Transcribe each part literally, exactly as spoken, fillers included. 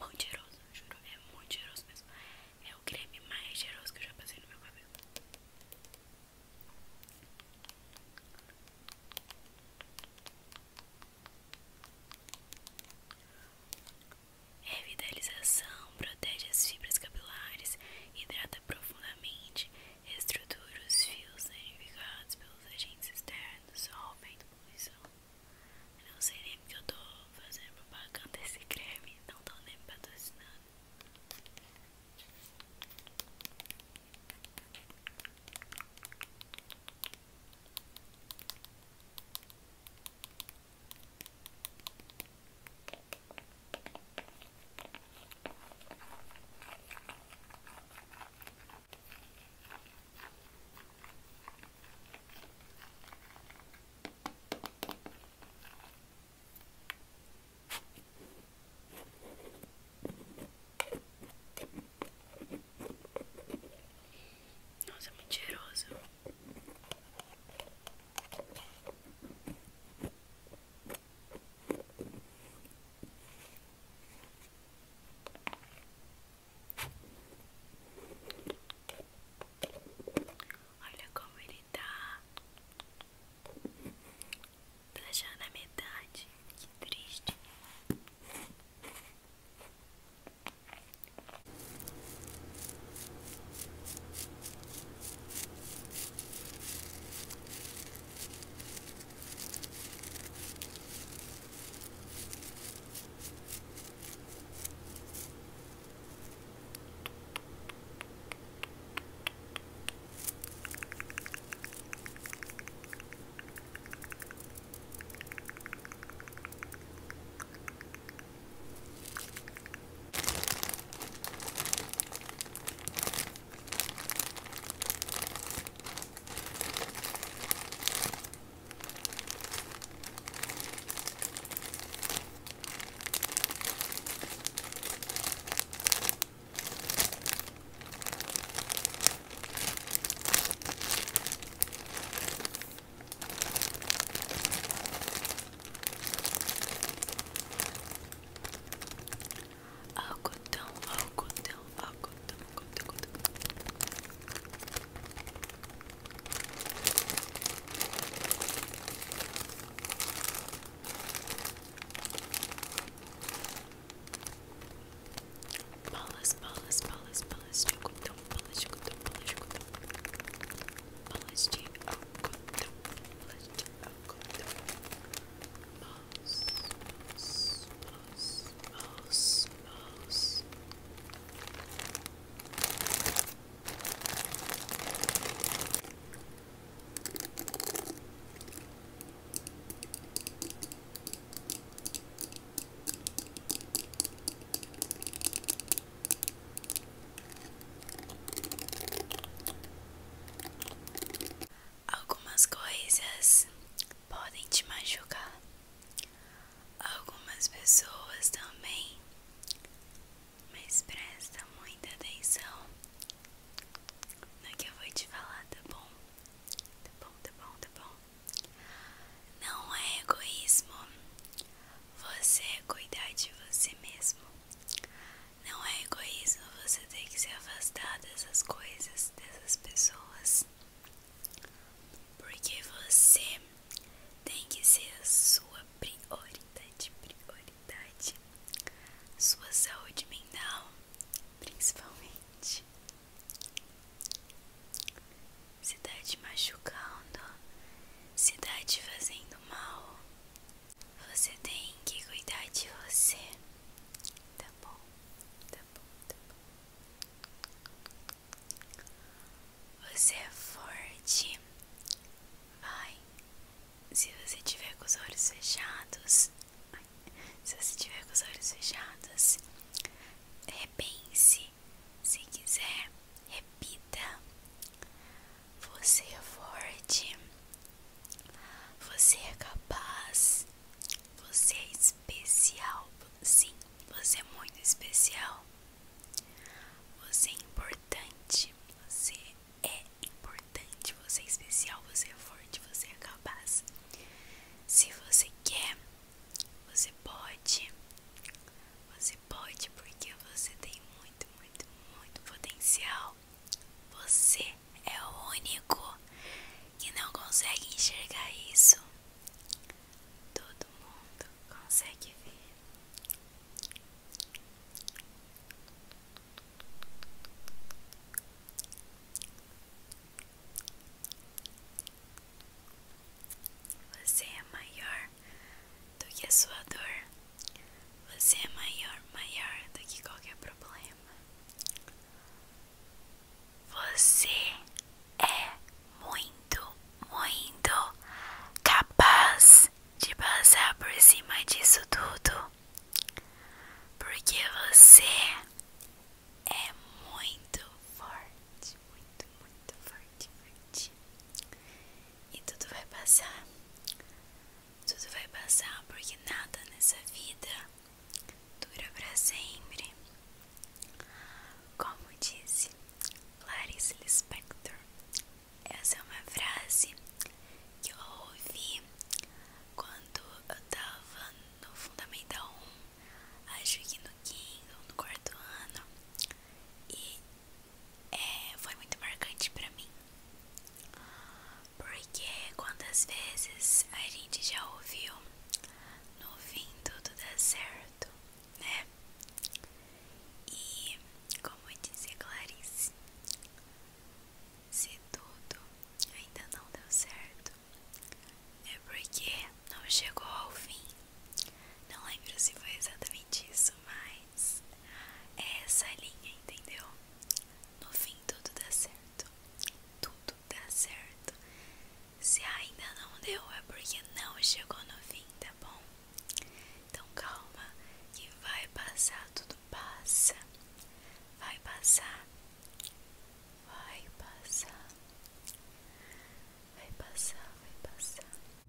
muito cheiroso, juro, é muito cheiroso mesmo. É o creme mais cheiroso que eu já passei no meu cabelo. Revitalização, protege as fibras capilares, hidrata profundamente, estrutura os fios danificados pelos agentes externos, sol, vento, poluição. Eu não sei nem porque eu tô fazendo propaganda desse creme, não tô nem me patrocinando. Nossa, é muito cheiroso. Olha como ele tá. Tá já na metade. Que triste. Algodão, algodão, algodão, algodão, algodão. Bolas, bolas, bolas, bolas de algodão, bolas de algodão, bolas de algodão. Bolas de algodão, bolas de algodão. Bolas, bolas, bolas, bolas, bolas. Algumas coisas podem te machucar, algumas pessoas também, mas presta muita atenção no que eu vou te falar, tá bom? Tá bom, tá bom, tá bom? Não é egoísmo você cuidar de você mesmo. Não é egoísmo você ter que se afastar dessas coisas, dessas pessoas. Porque você tem que ser a sua prioridade, prioridade. Sua saúde mental, principalmente. Se tá te machucando, se tá te fazendo mal, você tem que cuidar de você. Tá bom, tá bom, tá bom. Você é forte. Vai. Se você tiver com os olhos fechados, se você tiver com os olhos fechados, repense. Se quiser, repita. Você é forte. Você é capaz. Você é especial. Sim, você é muito especial. Você é importante. Você é importante. Você é especial. Você é forte. Você é capaz. Se você quer, você pode. Você pode, porque passar, vai passar, vai passar, vai passar.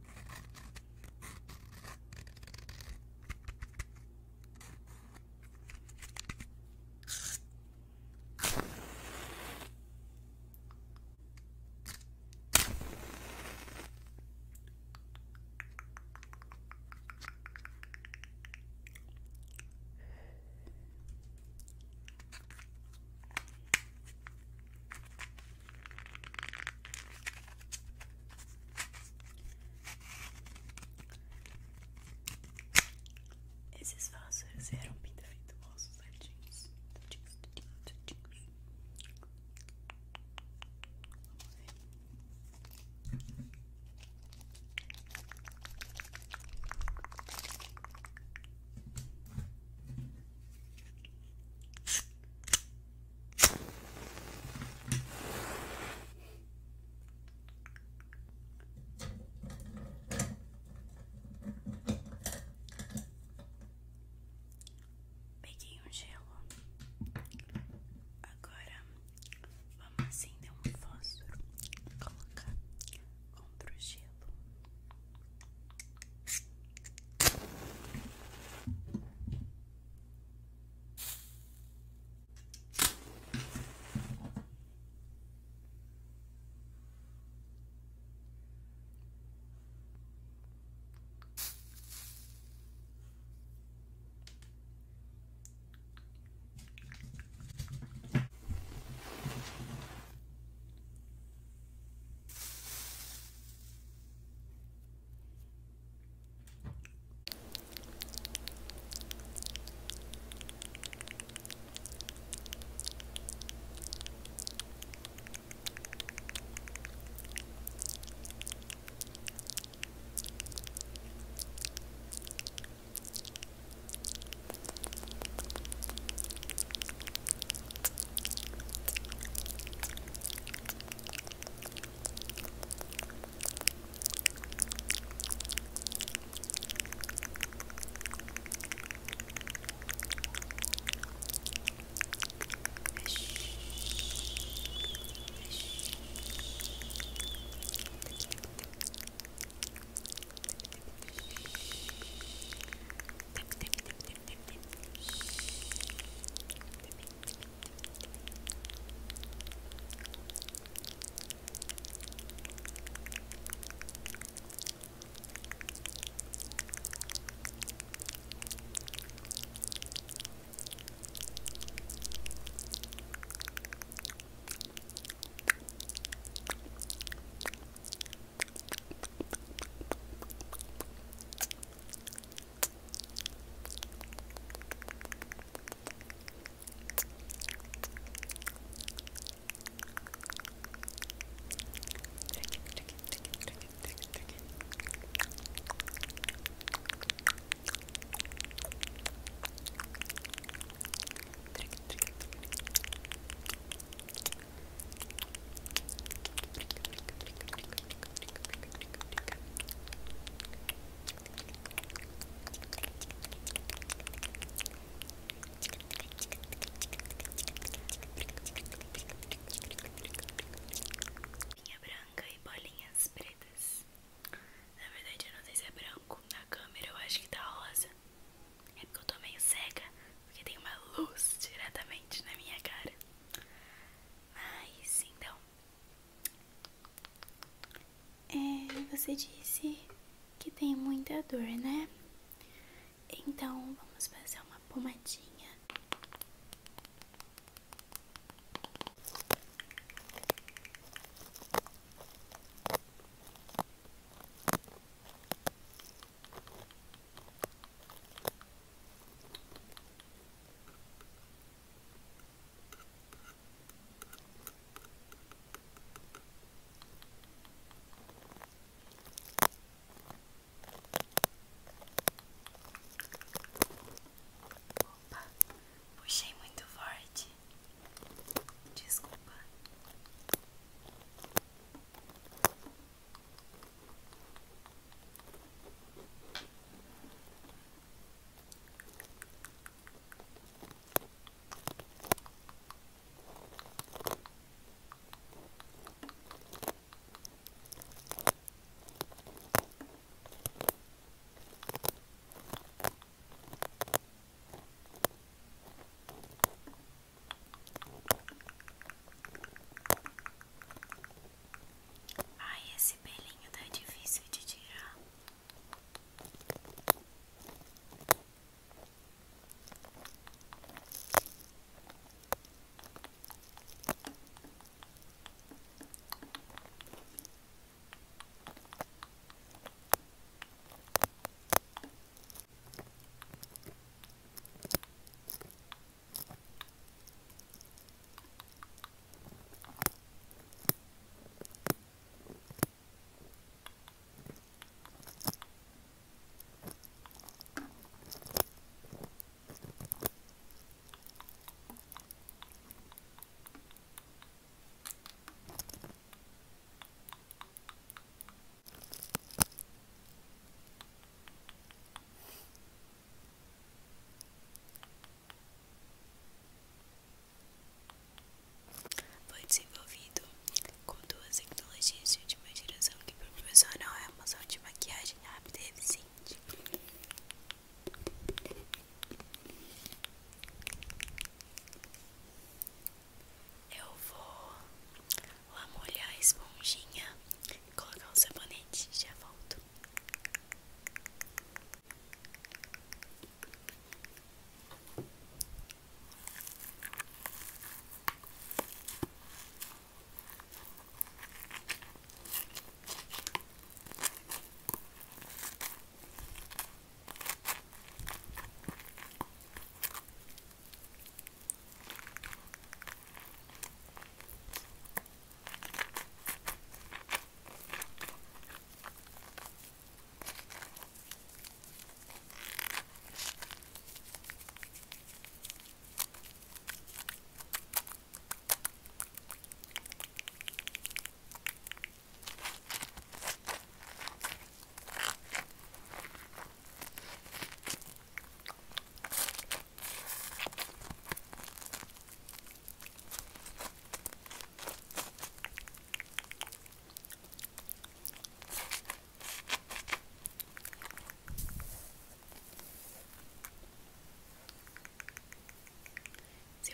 Esses fósforos eram bem defeituosos, tadinhos, tadinhos, tadinhos, tadinhos. Peguei um gelo. Agora vamos acender um fósforo e colocar contra o gelo. Você disse que tem muita dor, né? Então vamos fazer uma pomadinha. Opa.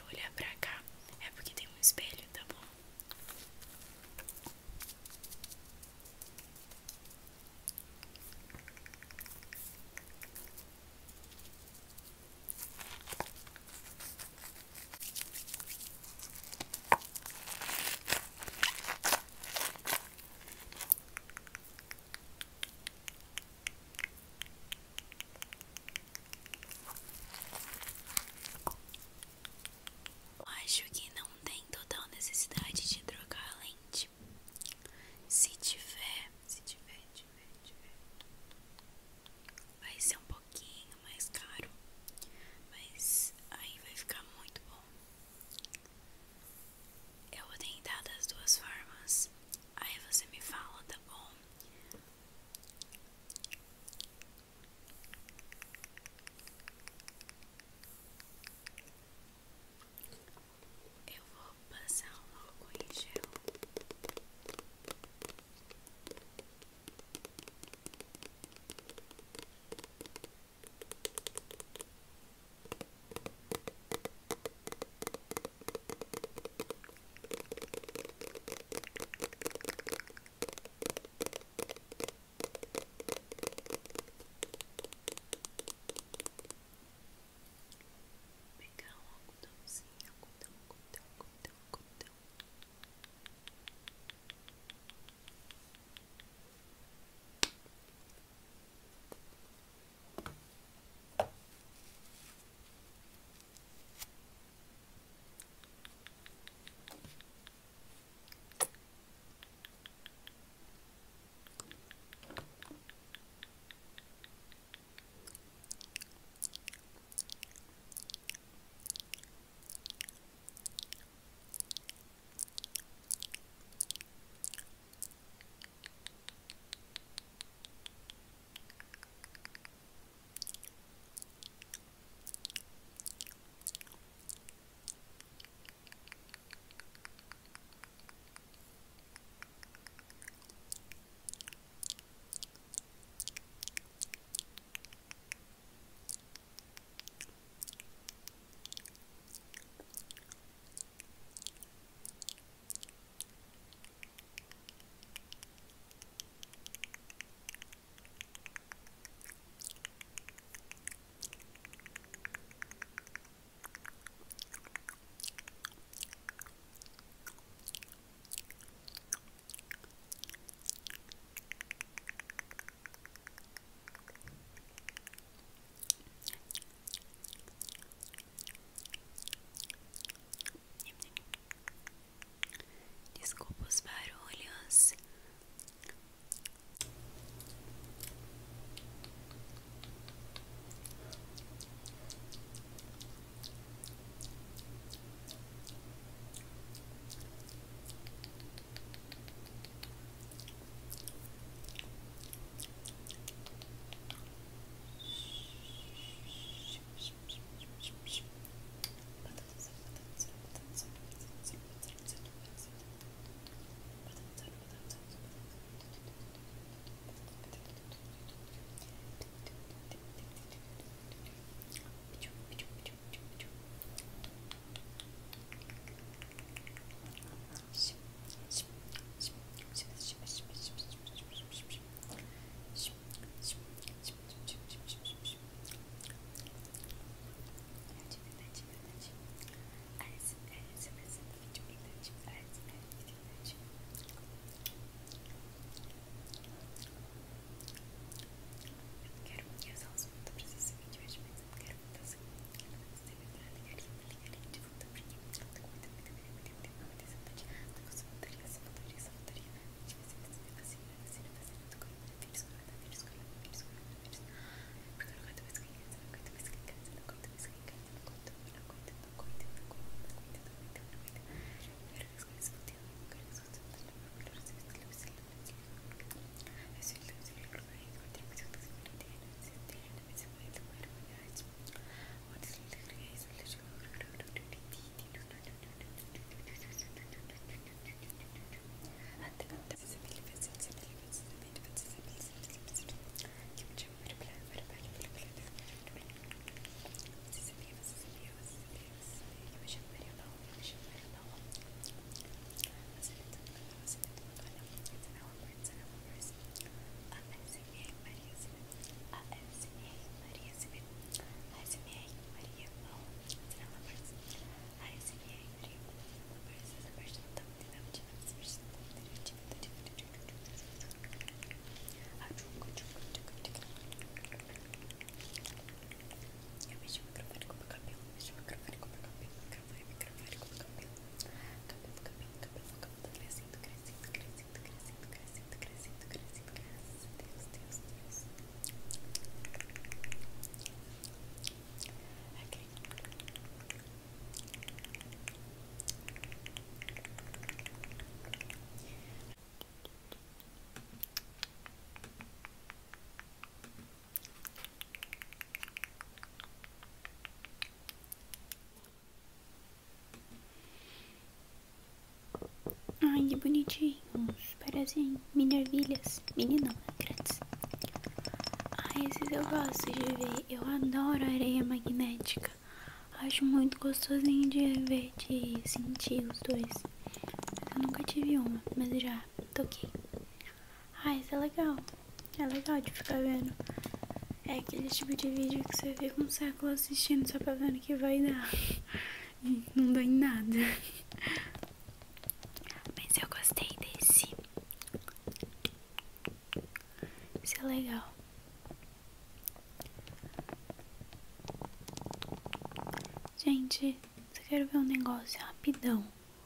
olhar pra cá, é porque tem um espelho, tá bom? bonitinhos. Parecem mini ervilhas. Mini não, né? Grandes. Ah, esses eu gosto de ver. Eu adoro areia magnética. Acho muito gostosinho de ver, de sentir os dois. Eu nunca tive uma, mas já toquei. Ah, isso é legal. É legal de ficar vendo. É aquele tipo de vídeo que você fica um século assistindo só pra ver o que vai dar. E não dá em nada. Mas eu gostei desse. Isso é legal. Gente, só quero ver um negócio rapidão.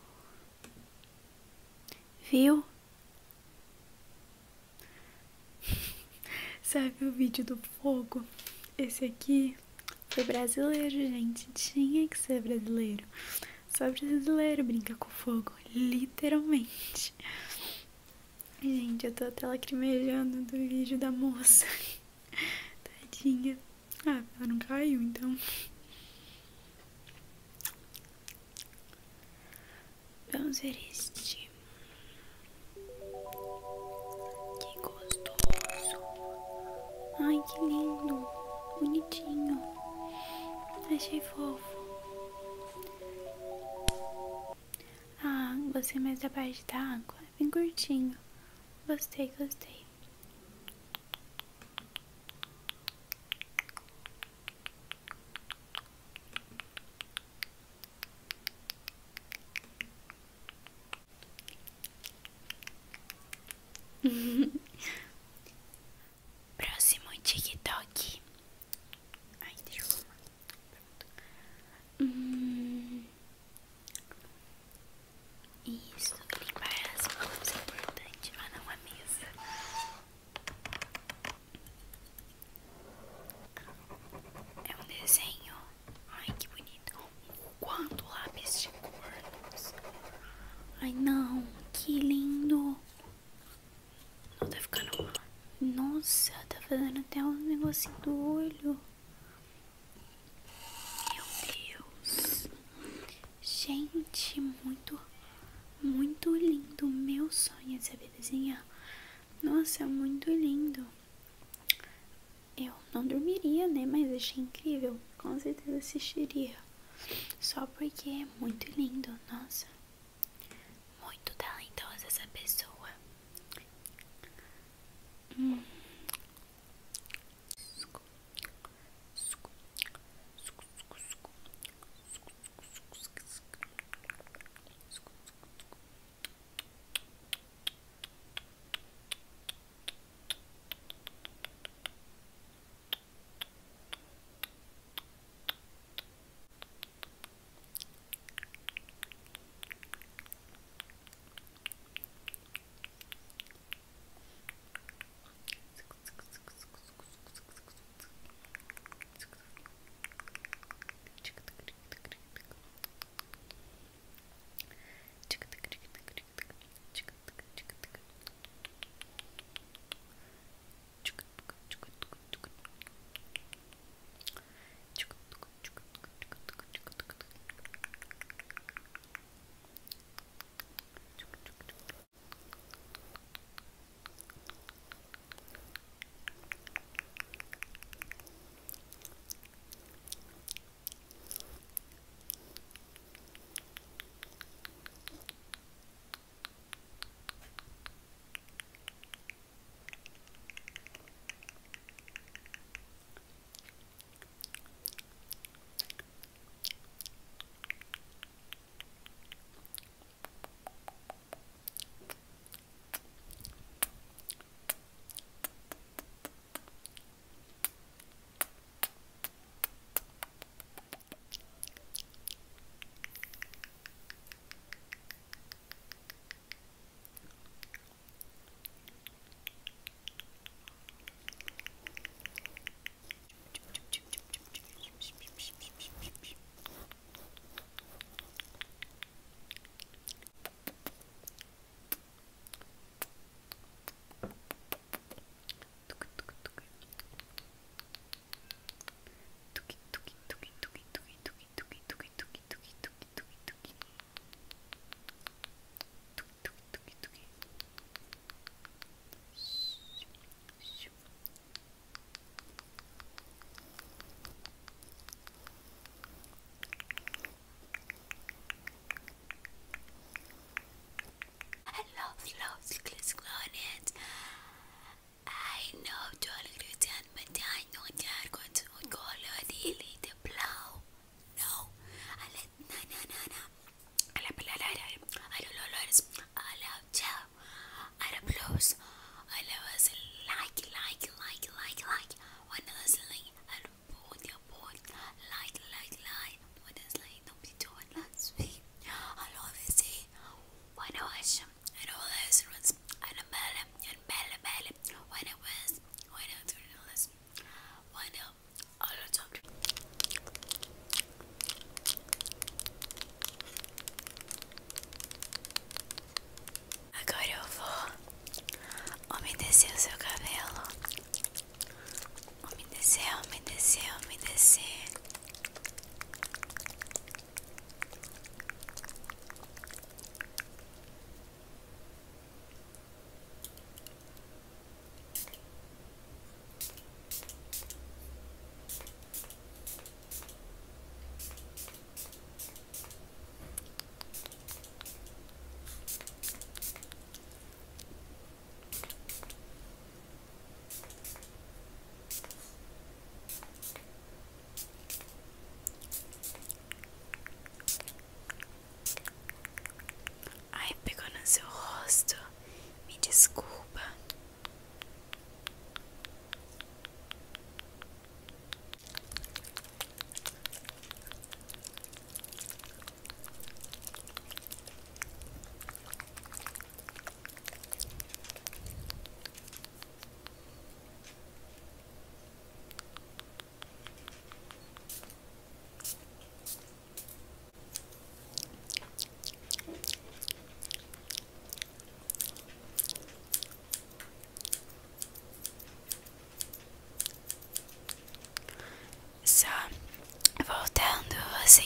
Viu? Sabe o vídeo do fogo? Esse aqui foi brasileiro, gente. Tinha que ser brasileiro. Só brasileiro brinca com fogo, literalmente. Gente, eu tô até lacrimejando do vídeo da moça. Tadinha. Ah, ela não caiu, então. Vamos ver este. Que gostoso. Ai, que lindo. Bonitinho. Achei fofo. Ah, gostei mais da parte da água. É bem curtinho. Gostei, gostei. Próximo TikTok. Ai, deixa eu arrumar. Hum, isso, limpar as mãos é importante, mas não a mesa. É um desenho. Ai, que bonito. Quanto lápis de cor. Nossa. Ai, não. Que lindo. Não tá ficando. Nossa, tá fazendo até um negocinho do olho. Meu Deus. Gente, muito, muito lindo. Meu sonho é saber desenhar. Nossa, é muito lindo. Eu não dormiria, né? Mas achei incrível. Com certeza assistiria. Só porque é muito lindo. Nossa. Muito talentosa essa pessoa. Hum.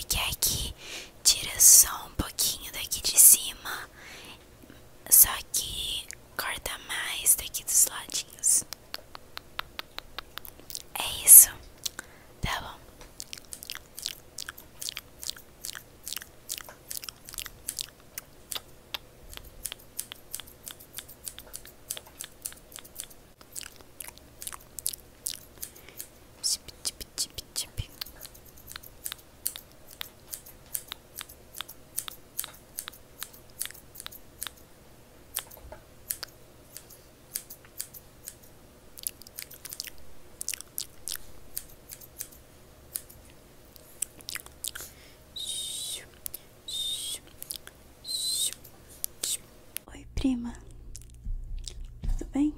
quer que tire só um pouquinho daqui de cima, só que corta mais daqui dos ladinhos. É isso, tá bom? Tip, tip, tip, tip. Oi, prima. Tudo bem?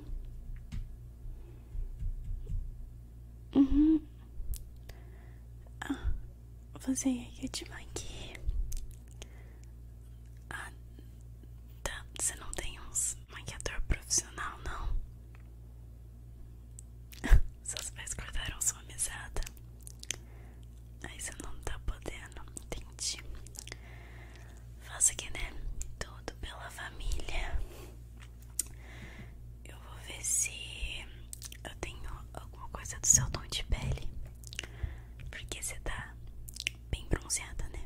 Uhum. Ah, você é que eu te maquei. Ah, tá. Você não tem uns maquiador profissional, não? Seus pais cortaram sua mesada. Aí você não tá podendo. Entendi. Faço aqui, né? Tudo pela família. Eu vou ver se eu tenho alguma coisa do seu tom de pele, porque você tá bem bronzeada, né?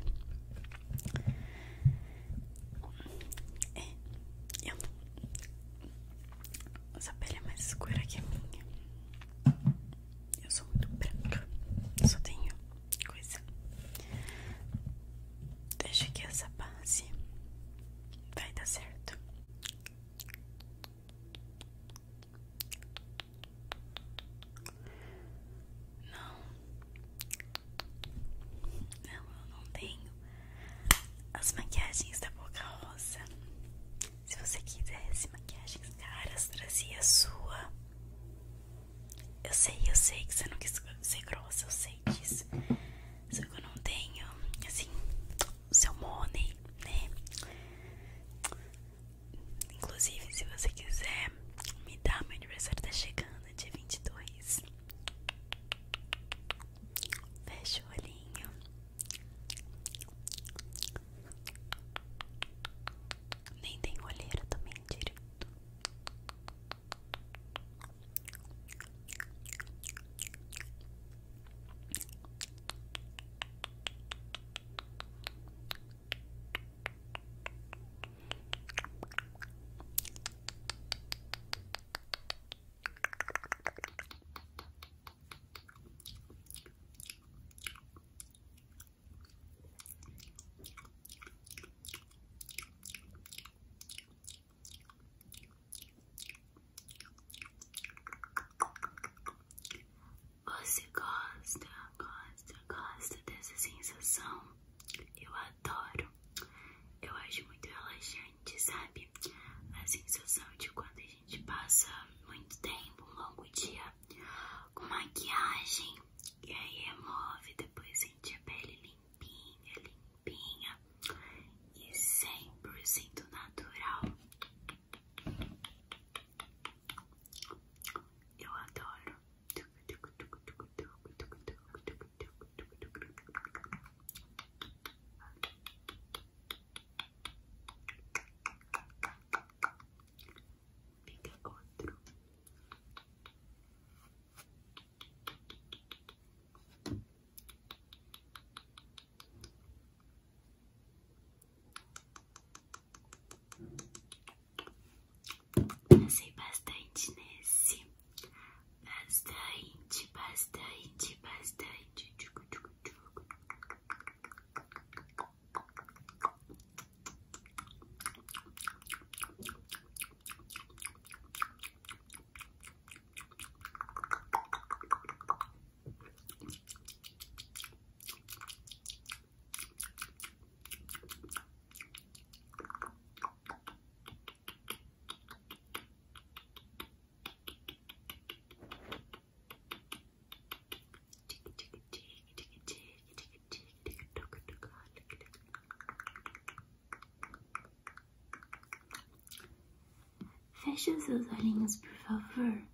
É, eu não... Essa pele é mais escura que a minha. Eu sou muito branca, só tenho coisa. Deixa que essa base vai dar certo. Não, não, eu não tenho as maquiagens da Boca Rosa. Se você quisesse maquiagens caras, trazia a sua. Eu sei, eu sei que você não quis ser grossa, eu sei disso. Só que eu não tenho, assim, o seu money, né? Inclusive, se você quiser me dar, meu aniversário tá chegando, dia vinte e dois. Fecha o olhinho. Nem tem olheira também direito. Você gosta, gosta, gosta dessa sensação? Eu adoro. Eu acho muito relaxante, sabe? A sensação de quando a gente passa muito tempo, um longo dia com maquiagem, e aí remove, depois sente a pele limpinha, limpinha e cem por cento natural. Eu adoro. Fica outro. Passei bastante nesse. Bastante, bastante, bastante. Tchucu, tchucu, tchucu. Feche os seus olhinhos, por favor.